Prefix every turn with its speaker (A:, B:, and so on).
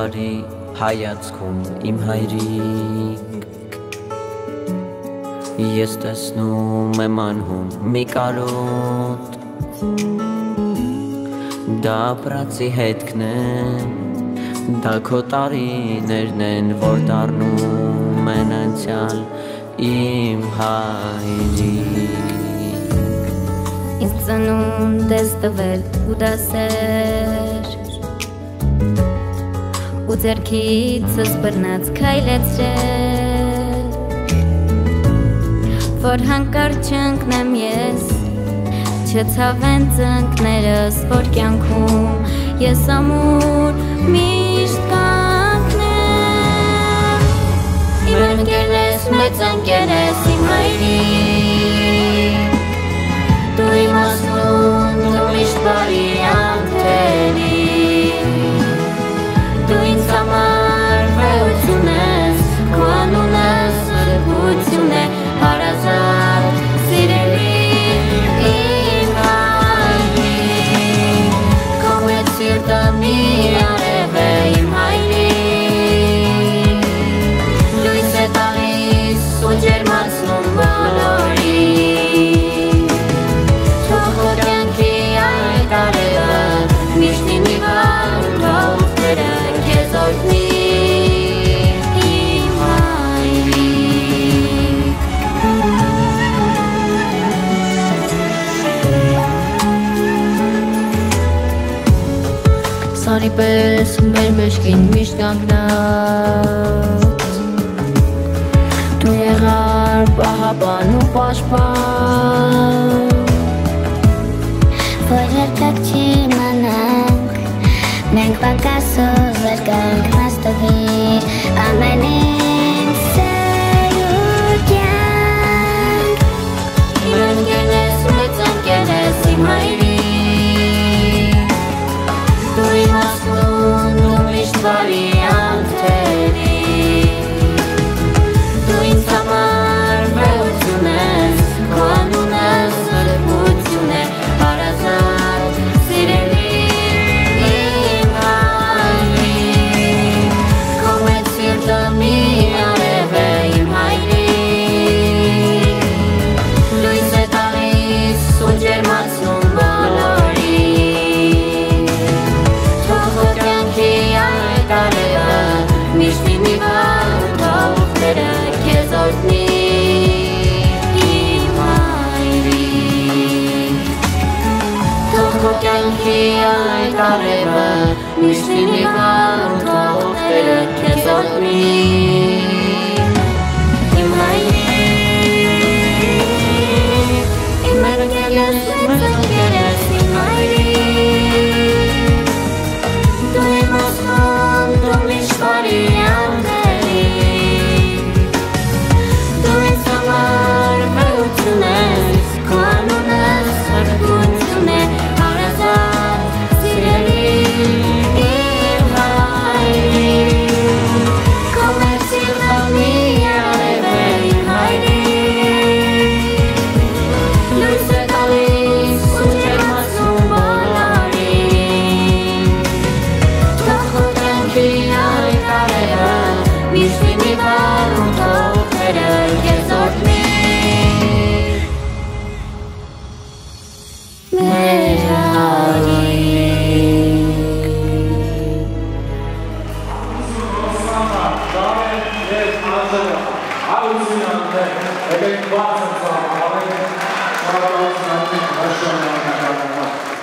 A: արի հայացքում իմ հայրիկ Ես տեսնում եմ անհուն մի կարոտ Դա ապրածի հետքն է Դա քո տարիներն են որ դառնում են անցյալ իմ հայրիկ
B: Ինձ ծնունդ ես տվել ու դասեր ու ձեռքիցս բռնած քայլեցրել Որ հանկարծ չընկնեմ ես Չցավեն ծնկներս որ կյանքում ես ամուր միշտ կանգնեմ Իմ ընկերն ես մեծ ընկեր ես իմ հայրիկ Դու իմ ասնուն դու միշտ բարի անթերի Դու ինձ համար վեհություն ես Քո անունը սրբություն է հարազատ սիրելի իմ հայրիկ Քո հետ սիրտը մի արև է իմ հայրիկ Լույս է տալիս ու ջերմացնում բոլորին Թող քո կյանքի այդ արևը միշտ իմ հիվանդ թող տերը քեզ օրհնի իմ հայրիկ Սարի պես մեր մեջքին միշտ կանգնած Դու եղար պահապան ու պաշտպան
C: Որ երբեք չիմանանք Մենք պակասով վեր կանք Մաստովիր ամեն ինչ սեր ու կյանք
B: Իմ ընկերն ես մեծ ընկեր ես իմ հայրիկ Դու իմ ասնուն դու միշտ բարի անթերի Դու ինձ համար վեհություն ես Քո անունը սրբություն է հարազատ սիրելի իմ հայրիկ Քո հետ սիրտը մի արև է իմ հայրիկ Լույս է տալիս ու ջերմացնում բոլորին Թող քո կյանքի այդ արևը միշտ իմ հիվանդ թող տերը քեզ օրհնի իմ հայրիկ Թող քո կյանքի այդ արևը միշտ իմ հիվանդ թող տերը քեզ օրհնի իմ հայրիկ Իմ ընկերն ես մեծ ընկեր ես իմ հայրիկ Դու իմ ասնուն դու միշտ բարի անթերի Դու ինձ համար վեհություն ես Քո անունը սրբություն է հարազատ սիրելի իմ հայրիկ Քո հետ սիրտը մի արև է իմ հայրիկ Լույս է տալիս ու ջերմացնում բոլորին Թող քո կյանքի այդ արևը միշտ իմ հիվանդ թող տերը քեզ օրհնի մեր հայրիկ
D: Եկեք բացը ծաղ, ավեք, շարավարացն ատիկ, հաշոն